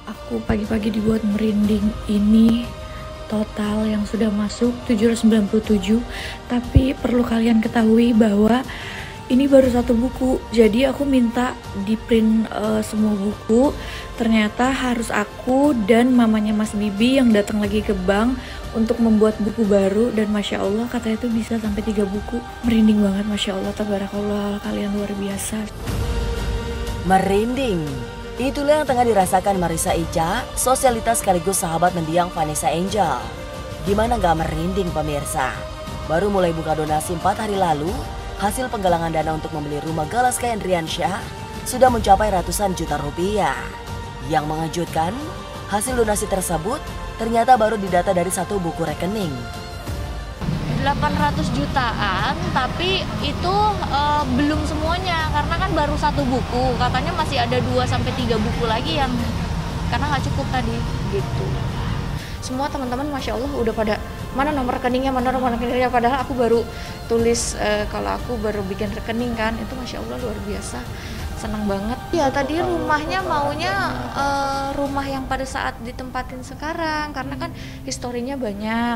Aku pagi-pagi dibuat merinding. Ini total yang sudah masuk 797. Tapi perlu kalian ketahui bahwa ini baru satu buku. Jadi aku minta di print semua buku. Ternyata harus aku dan mamanya Mas Bibi yang datang lagi ke bank untuk membuat buku baru. Dan Masya Allah katanya itu bisa sampai 3 buku. Merinding banget, Masya Allah, tabarakallah, kalian luar biasa. Merinding. Itulah yang tengah dirasakan Marissa Ica, sosialitas sekaligus sahabat mendiang Vanessa Angel. Gimana gak merinding pemirsa? Baru mulai buka donasi 4 hari lalu, hasil penggalangan dana untuk membeli rumah Gala Sky Andriansyah sudah mencapai ratusan juta rupiah. Yang mengejutkan, hasil donasi tersebut ternyata baru didata dari satu buku rekening. 800 jutaan, tapi itu belum semuanya karena kan baru satu buku, katanya masih ada 2-3 buku lagi yang karena nggak cukup tadi gitu. Semua teman-teman Masya Allah udah pada mana nomor rekeningnya, padahal aku baru tulis kalau aku baru bikin rekening kan, itu Masya Allah luar biasa, senang banget. Ya tadi rumahnya maunya rumah yang pada saat ditempatin sekarang karena kan historinya banyak.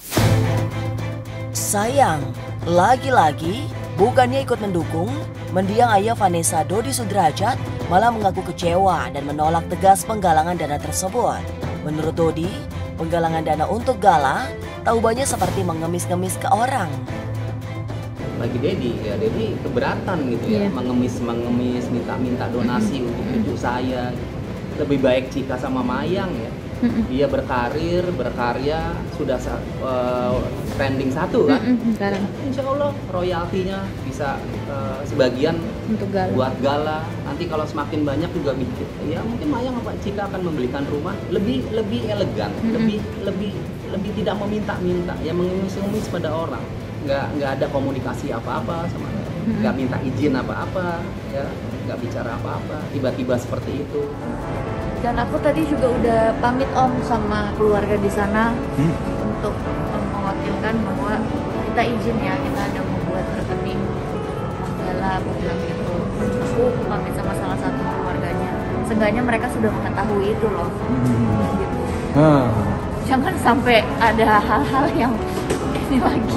Sayang, lagi-lagi bukannya ikut mendukung, mendiang ayah Vanessa Dodi Sudrajat malah mengaku kecewa dan menolak tegas penggalangan dana tersebut. Menurut Dodi, penggalangan dana untuk Gala tahu banyak seperti mengemis-ngemis ke orang. Bagi Dedi keberatan gitu ya, mengemis, minta donasi untuk cucu saya. Lebih baik Cika sama Mayang ya. Dia berkarir, berkarya, sudah trending 1 kan. Insya Allah royaltinya bisa sebagian Untuk Gala. buat Gala. Nanti kalau semakin banyak juga bikin, ya mungkin Mayang apa Cika akan membelikan rumah lebih elegan, lebih tidak meminta-minta, ya mengemis-ngemis pada orang. Nggak ada komunikasi apa-apa sama, nggak minta izin apa-apa, ya nggak bicara apa-apa, tiba-tiba seperti itu. Dan aku tadi juga udah pamit Om sama keluarga di sana untuk mewakilkan bahwa kita izin ya, kita ada membuat rekening Gala, aku bilang gitu. Aku pamit sama salah satu keluarganya. Seenggaknya mereka sudah mengetahui itu loh. Gitu. Jangan sampai ada hal-hal yang ini lagi.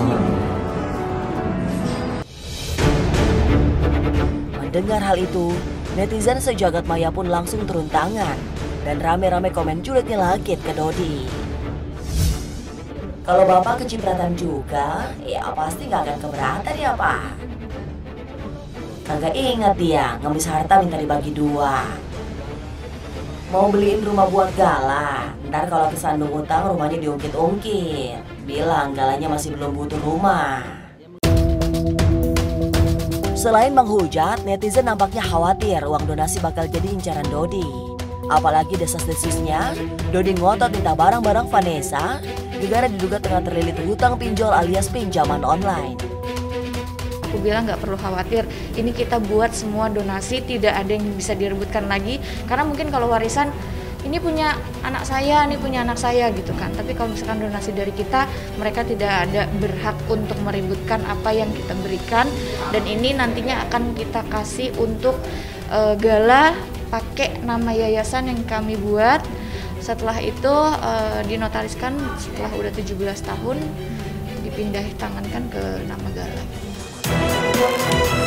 Mendengar hal itu, netizen sejagat maya pun langsung turun tangan dan rame-rame komen julidnya lagi ke Dodi. Kalau bapak kecipratan juga, ya pasti gak akan keberatan ya pak. Kagak ingat dia ngemis harta minta dibagi 2. Mau beliin rumah buat Gala, ntar kalau kesandung utang rumahnya diungkit-ungkit. Bilang Galanya masih belum butuh rumah. Selain menghujat, netizen nampaknya khawatir uang donasi bakal jadi incaran Dodi. Apalagi desas-desusnya, Dodi ngotot minta barang-barang Vanessa, negara diduga tengah terlilit hutang pinjol alias pinjaman online. Aku bilang nggak perlu khawatir, ini kita buat semua donasi, tidak ada yang bisa direbutkan lagi. Karena mungkin kalau warisan, ini punya anak saya, ini punya anak saya gitu kan. Tapi kalau misalkan donasi dari kita, mereka tidak ada berhak untuk meributkan apa yang kita berikan. Dan ini nantinya akan kita kasih untuk Gala pakai nama yayasan yang kami buat. Setelah itu dinotariskan setelah udah 17 tahun, dipindah tangankan ke nama Gala.